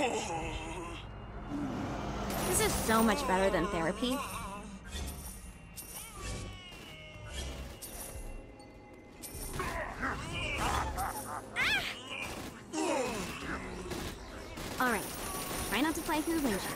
This is so much better than therapy. Alright, try not to fly through the windshield.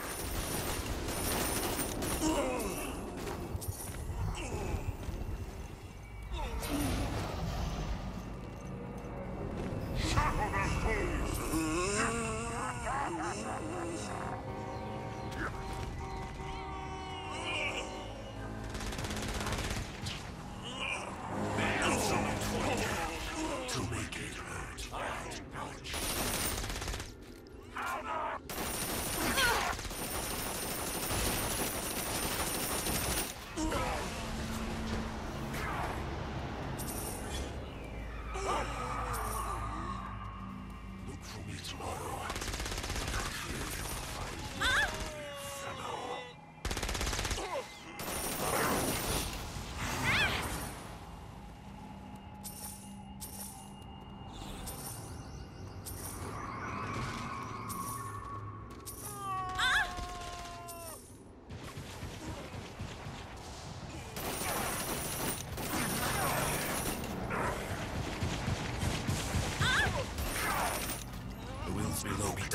Below me,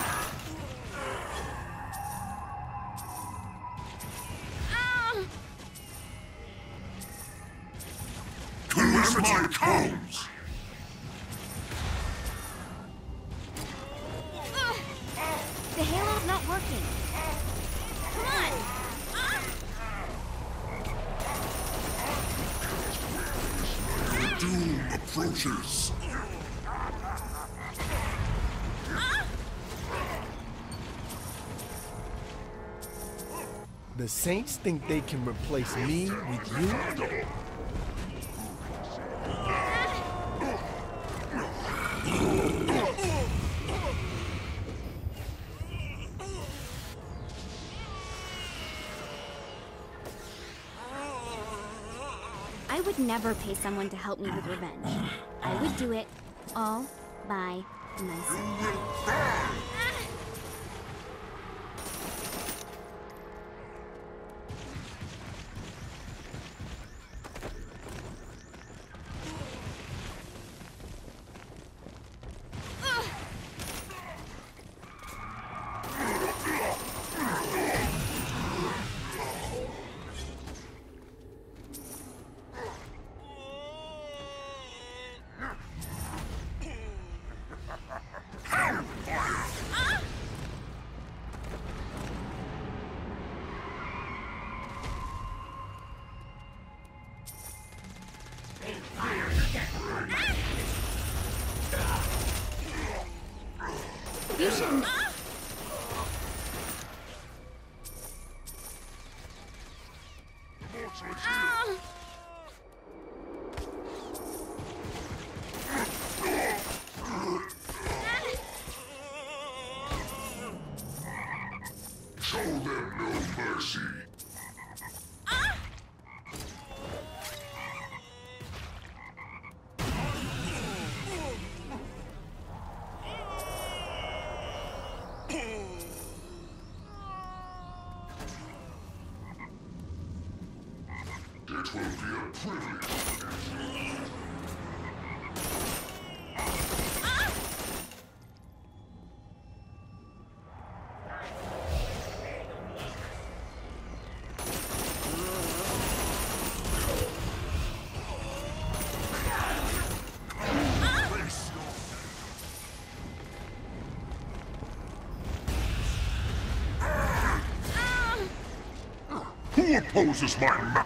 Calamity comes! The halo's not working. Come on! Doom approaches! The Saints think they can replace me with you? I would never pay someone to help me with revenge. I would do it all by myself. You shouldn't. Show them no mercy! It will be a privilege. Who opposes my ma-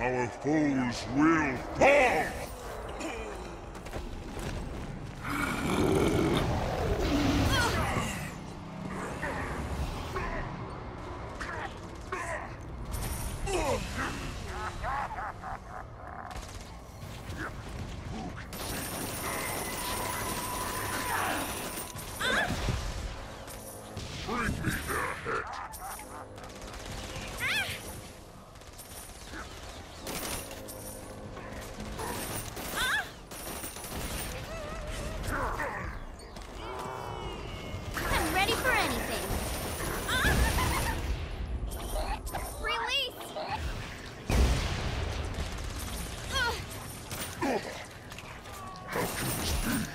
Our foes will fall! Bring me their head! I'm ready for anything. Release! How can this be?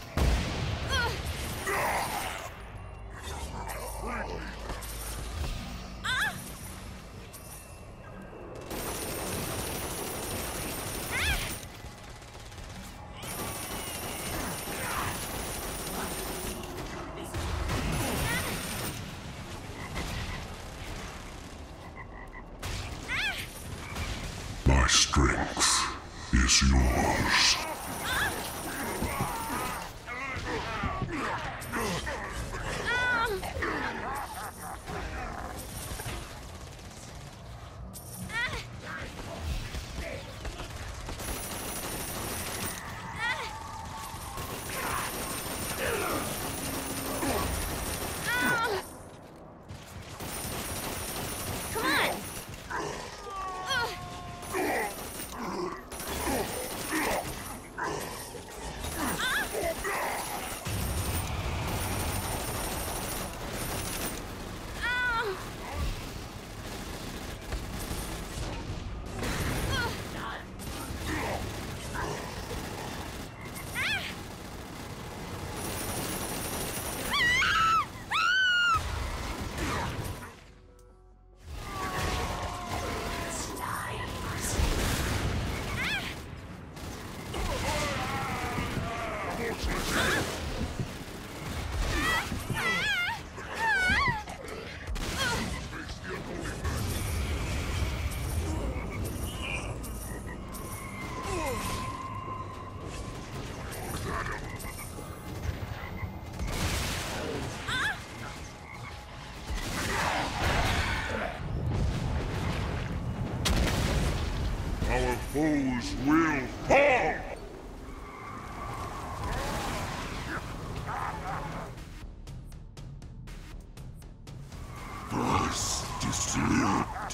My strength is yours. Come on! Our foes will fall! Thus deceived.